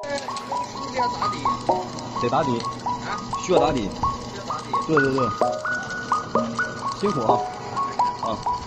需要打底。 得打底。 啊？ 需要打底。 需要打底。 对对对。辛苦啊。啊。